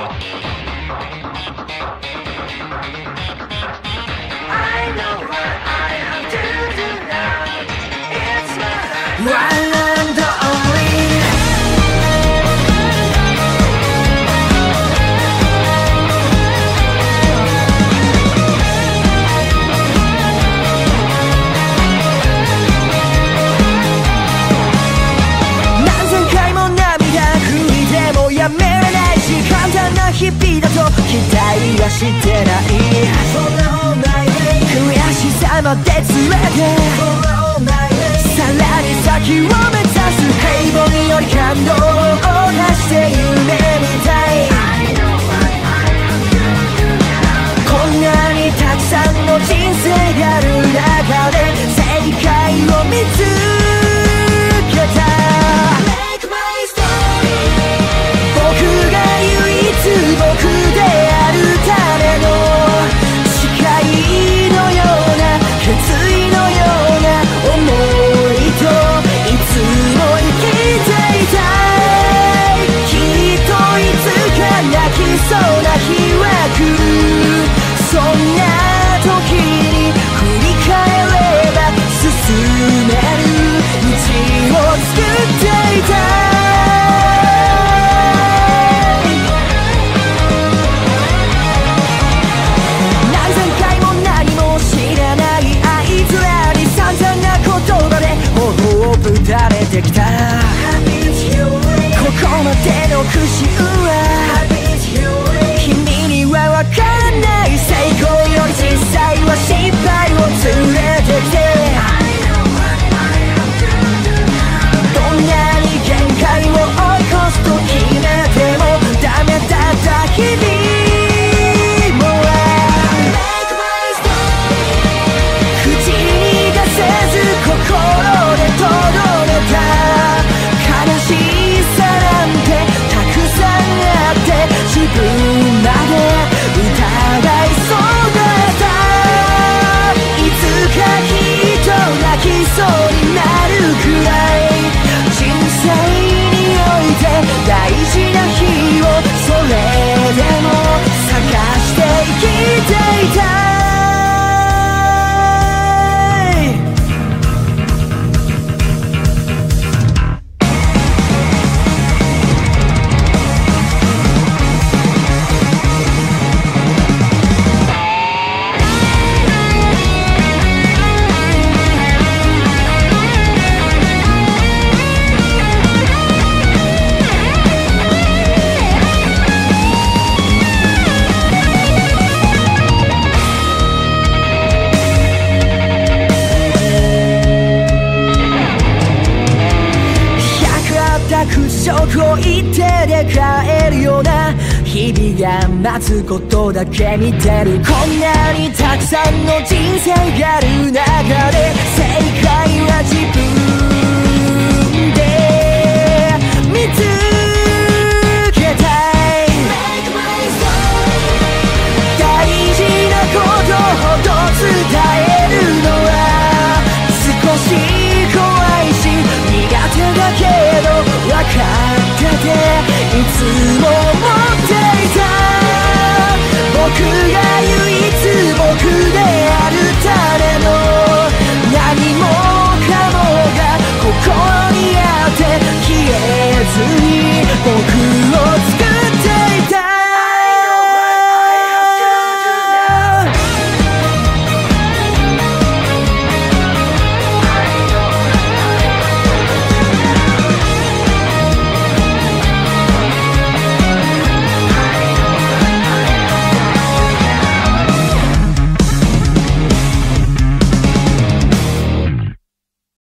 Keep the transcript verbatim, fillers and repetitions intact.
日々だと期待はしてない悔しさまで連れてさらに先を目指す平凡より感動を出して夢みたいこんなにたくさんの人生がある中で正解を見つけた僕が唯一僕であるための誓いのような決意のような想いといつも生きていたいきっといつか泣きそうな日は来るそんな時に振り返れば進める道を作っていた打たれてきたここまでの苦心は君には分からない成功より小さいは失敗を連れてきてどんなに限界を追い越すと決めてもダメだった日々口に出せず心でとど悲しさなんてたくさんあって自分まで疑いそうだったいつかきっと泣きそうになるくらい人生において大事な日をそれでも探して生きていたを一手で変えるような日々が待つことだけ見てるこんなにたくさんの人生がある中で正解は自分